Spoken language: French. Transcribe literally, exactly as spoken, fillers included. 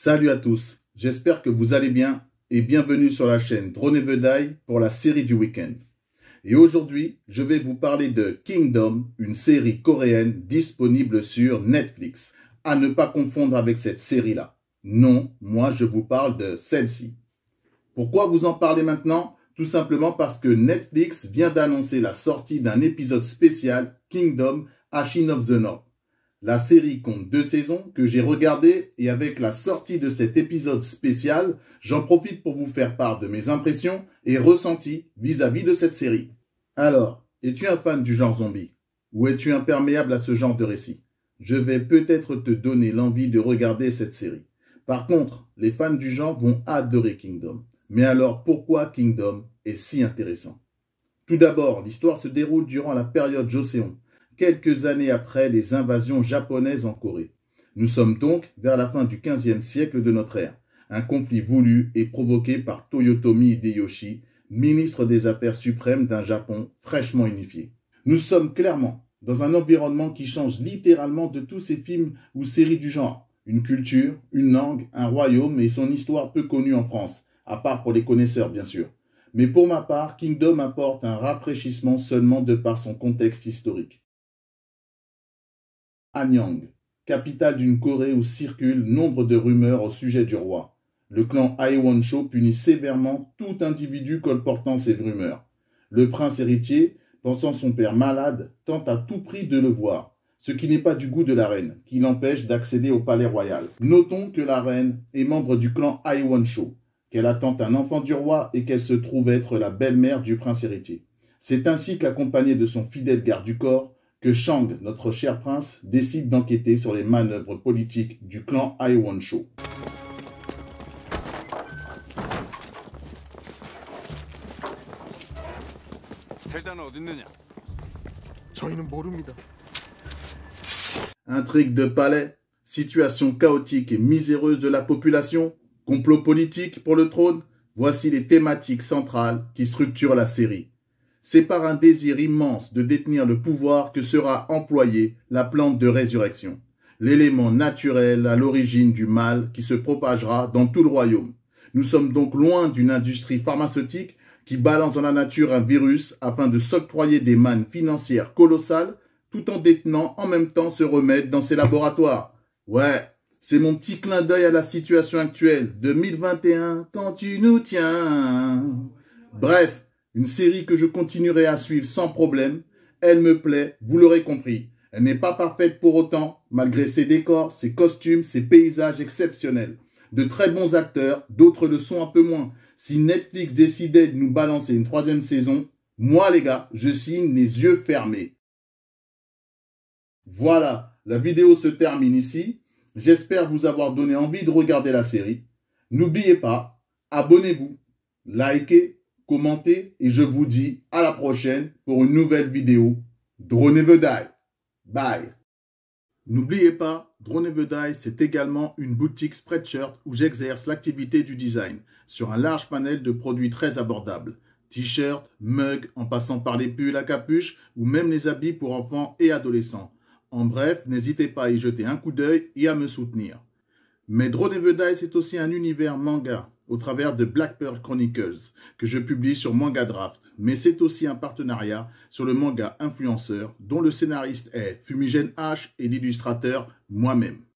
Salut à tous, j'espère que vous allez bien et bienvenue sur la chaîne Drone et Vedaille pour la série du week-end. Et aujourd'hui, je vais vous parler de Kingdom, une série coréenne disponible sur Netflix. À ne pas confondre avec cette série-là. Non, moi je vous parle de celle-ci. Pourquoi vous en parlez maintenant? Tout simplement parce que Netflix vient d'annoncer la sortie d'un épisode spécial Kingdom Ashin of the North. La série compte deux saisons que j'ai regardées et avec la sortie de cet épisode spécial, j'en profite pour vous faire part de mes impressions et ressentis vis-à-vis de cette série. Alors, es-tu un fan du genre zombie? Ou es-tu imperméable à ce genre de récit? Je vais peut-être te donner l'envie de regarder cette série. Par contre, les fans du genre vont adorer Kingdom. Mais alors, pourquoi Kingdom est si intéressant? Tout d'abord, l'histoire se déroule durant la période Joseon, quelques années après les invasions japonaises en Corée. Nous sommes donc vers la fin du quinzième siècle de notre ère, un conflit voulu et provoqué par Toyotomi Hideyoshi, ministre des Affaires suprêmes d'un Japon fraîchement unifié. Nous sommes clairement dans un environnement qui change littéralement de tous ces films ou séries du genre. Une culture, une langue, un royaume et son histoire peu connue en France, à part pour les connaisseurs bien sûr. Mais pour ma part, Kingdom apporte un rafraîchissement seulement de par son contexte historique. Anyang, capitale d'une Corée où circulent nombre de rumeurs au sujet du roi. Le clan Aewon-cho punit sévèrement tout individu colportant ces rumeurs. Le prince héritier, pensant son père malade, tente à tout prix de le voir, ce qui n'est pas du goût de la reine, qui l'empêche d'accéder au palais royal. Notons que la reine est membre du clan Aewon-cho, qu'elle attend un enfant du roi et qu'elle se trouve être la belle-mère du prince héritier. C'est ainsi qu'accompagnée de son fidèle garde du corps, que Shang, notre cher prince, décide d'enquêter sur les manœuvres politiques du clan Aewon-cho. Intrigue de palais, situation chaotique et miséreuse de la population, complot politique pour le trône, voici les thématiques centrales qui structurent la série. C'est par un désir immense de détenir le pouvoir que sera employée la plante de résurrection, l'élément naturel à l'origine du mal qui se propagera dans tout le royaume. Nous sommes donc loin d'une industrie pharmaceutique qui balance dans la nature un virus afin de s'octroyer des mannes financières colossales tout en détenant en même temps ce remède dans ses laboratoires. Ouais, c'est mon petit clin d'œil à la situation actuelle, deux mille vingt et un, quand tu nous tiens. Bref. Une série que je continuerai à suivre sans problème. Elle me plaît, vous l'aurez compris. Elle n'est pas parfaite pour autant, malgré ses décors, ses costumes, ses paysages exceptionnels. De très bons acteurs, d'autres le sont un peu moins. Si Netflix décidait de nous balancer une troisième saison, moi les gars, je signe les yeux fermés. Voilà, la vidéo se termine ici. J'espère vous avoir donné envie de regarder la série. N'oubliez pas, abonnez-vous, likez, commentez et je vous dis à la prochaine pour une nouvelle vidéo. Drone et Vedaille. Bye. N'oubliez pas, Drone et Vedaille, c'est également une boutique Spreadshirt où j'exerce l'activité du design sur un large panel de produits très abordables. T-shirts, mugs, en passant par les pulls à capuche ou même les habits pour enfants et adolescents. En bref, n'hésitez pas à y jeter un coup d'œil et à me soutenir. Mais Drone et Vedaille, c'est aussi un univers manga au travers de Black Pearl Chronicles que je publie sur Manga Draft. Mais c'est aussi un partenariat sur le manga Influenceur dont le scénariste est Fumigène H et l'illustrateur moi-même.